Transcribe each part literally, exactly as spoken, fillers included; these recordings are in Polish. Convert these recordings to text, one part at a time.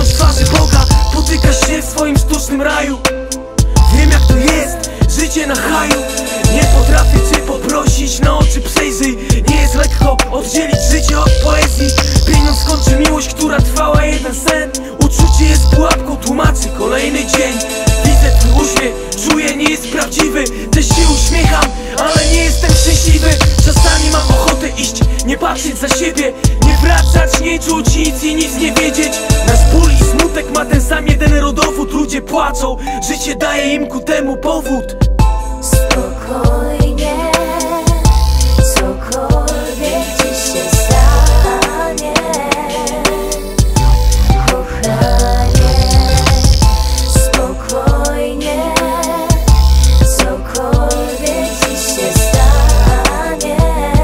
wewnątrz twarzy Boga potykasz się w swoim sztucznym raju. Wiem jak to jest, życie na haju. Nie potrafię cię poprosić, na oczy przejrzyj. Nie jest lekko oddzielić życie od poezji. Pieniądz kończy miłość, która trwała jeden sen. Uczucie jest pułapką, tłumaczy kolejny dzień. Widzę twój uśmiech, czuję, nie jest prawdziwy. Też się uśmiecham, ale nie jestem szczęśliwy. Czasami mam ochotę iść, nie patrzeć za siebie, nie wracać, nie czuć nic i nic nie wiedzieć. Nasz ból i smutek ma ten sam jeden rodowód. Ludzie płaczą, życie daje im ku temu powód. Spokojnie, cokolwiek ci się stanie, kochanie. Spokojnie, cokolwiek ci się stanie,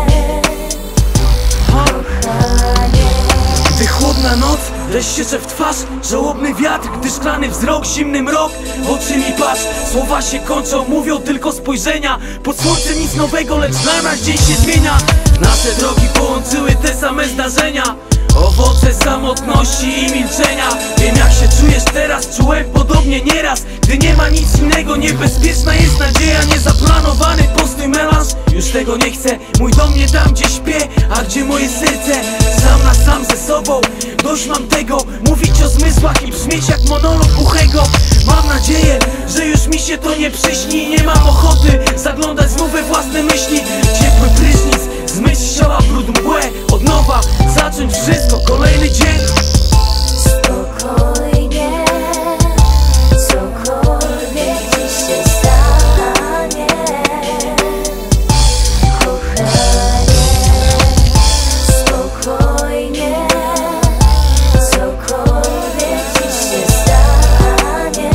kochanie. Gdy chłodna noc, deszcz siecze w twarz, żałobny wiatr, gdy szklany wzrok, zimny mrok w oczy mi patrz. Słowa się kończą, mówią tylko spojrzenia. Pod słońcem nic nowego, lecz dla nas dzień się zmienia. Nasze drogi połączyły te same zdarzenia, owoce samotności i milczenia. Wiem jak się czujesz teraz, czułem podobnie nieraz. Gdy nie ma nic innego, niebezpieczna jest nadzieja. Niezaplanowany posty melanż, już tego nie chcę. Mój dom nie tam gdzie śpię, a gdzie moje serce. Sam na sam ze sobą, dość mam tego. Mówić o zmysłach i brzmieć jak monolog głuchego. Mam nadzieję, że już mi się to nie przyśni. Nie mam ochoty zaglądać znów we własne myśli. Ciepły prysznic, zmyć z ciała brud, mgłę. Od nowa zacząć wszystko, kolejny dzień. Spokojnie, cokolwiek ci się stanie, kochanie. Spokojnie, cokolwiek ci się stanie,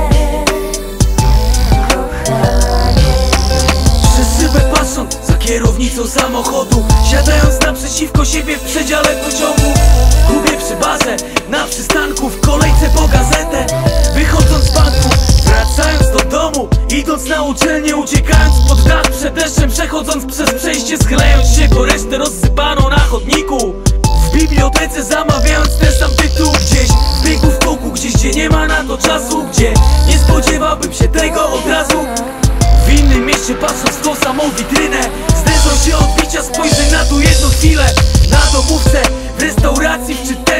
kochanie. Przez szybę patrząc za kierownicą samochodu, siadając naprzeciwko siebie w przedziale pociągu. Gubię przy barze, na przystanku, w kolejce po gazetę. Wychodząc z banku, wracając do domu, idąc na uczelnię, uciekając pod dach przed deszczem, przechodząc przez przejście, schylając się po resztę rozsypaną na chodniku. W bibliotece zamawiając ten sam tytuł, gdzieś w biegu w kółku, gdzieś gdzie nie ma na to czasu, gdzie nie spodziewałbym się tego od razu. W innym mieście patrząc w tą samą witrynę, zderzą się odbicia spojrzeń na tu jedną chwilę. Na domówce, w restauracji, w czytelni.